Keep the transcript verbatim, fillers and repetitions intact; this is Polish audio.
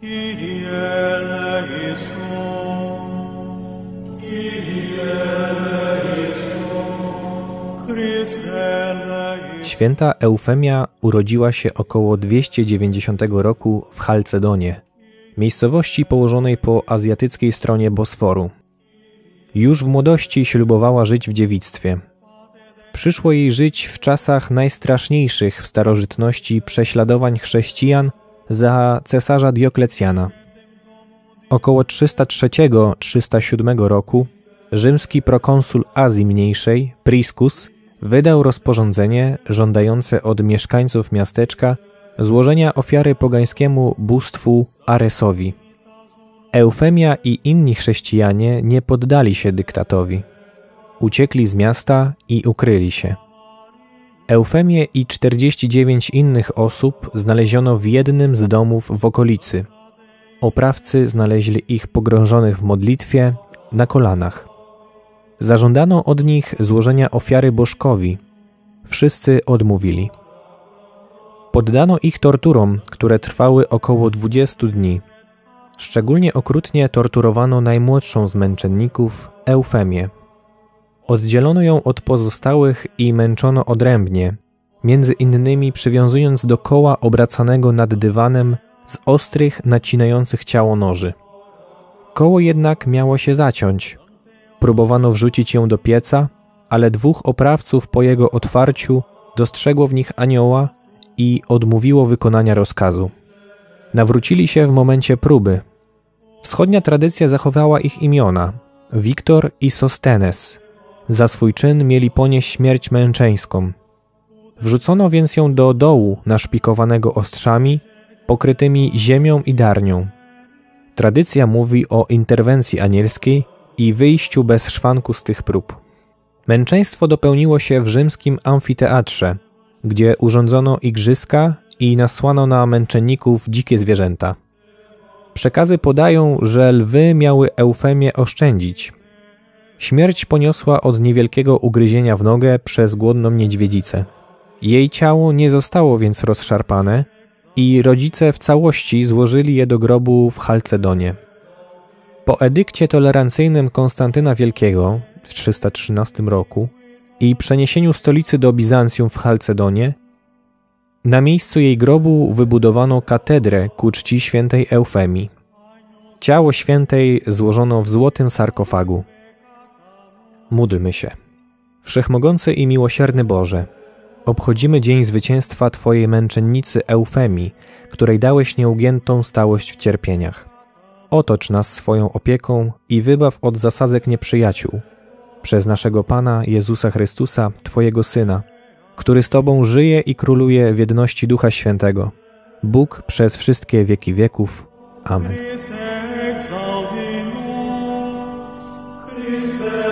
Święta Eufemia urodziła się około dwieście dziewięćdziesiątego roku w Chalcedonie, miejscowości położonej po azjatyckiej stronie Bosforu. Już w młodości ślubowała żyć w dziewictwie. Przyszło jej żyć w czasach najstraszniejszych w starożytności prześladowań chrześcijan za cesarza Dioklecjana. Około trzysta trzeciego do trzysta siódmego roku rzymski prokonsul Azji Mniejszej, Priscus, wydał rozporządzenie żądające od mieszkańców miasteczka złożenia ofiary pogańskiemu bóstwu Aresowi. Eufemia i inni chrześcijanie nie poddali się dyktatowi. Uciekli z miasta i ukryli się. Eufemię i czterdzieści dziewięć innych osób znaleziono w jednym z domów w okolicy. Oprawcy znaleźli ich pogrążonych w modlitwie na kolanach. Zażądano od nich złożenia ofiary bożkowi. Wszyscy odmówili. Poddano ich torturom, które trwały około dwudziestu dni. Szczególnie okrutnie torturowano najmłodszą z męczenników, Eufemię. Oddzielono ją od pozostałych i męczono odrębnie, między innymi przywiązując do koła obracanego nad dywanem z ostrych, nacinających ciało noży. Koło jednak miało się zaciąć. Próbowano wrzucić ją do pieca, ale dwóch oprawców po jego otwarciu dostrzegło w nich anioła i odmówiło wykonania rozkazu. Nawrócili się w momencie próby. Wschodnia tradycja zachowała ich imiona – Wiktor i Sostenes. Za swój czyn mieli ponieść śmierć męczeńską. Wrzucono więc ją do dołu naszpikowanego ostrzami, pokrytymi ziemią i darnią. Tradycja mówi o interwencji anielskiej i wyjściu bez szwanku z tych prób. Męczeństwo dopełniło się w rzymskim amfiteatrze, gdzie urządzono igrzyska i nasłano na męczenników dzikie zwierzęta. Przekazy podają, że lwy miały Eufemię oszczędzić. Śmierć poniosła od niewielkiego ugryzienia w nogę przez głodną niedźwiedzicę. Jej ciało nie zostało więc rozszarpane i rodzice w całości złożyli je do grobu w Chalcedonie. Po edykcie tolerancyjnym Konstantyna Wielkiego w trzysta trzynastym roku i przeniesieniu stolicy do Bizancjum w Chalcedonie, na miejscu jej grobu wybudowano katedrę ku czci świętej Eufemii. Ciało świętej złożono w złotym sarkofagu. Módlmy się. Wszechmogący i miłosierny Boże, obchodzimy dzień zwycięstwa Twojej męczennicy Eufemii, której dałeś nieugiętą stałość w cierpieniach. Otocz nas swoją opieką i wybaw od zasadzek nieprzyjaciół. Przez naszego Pana Jezusa Chrystusa, Twojego Syna, który z Tobą żyje i króluje w jedności Ducha Świętego. Bóg przez wszystkie wieki wieków. Amen.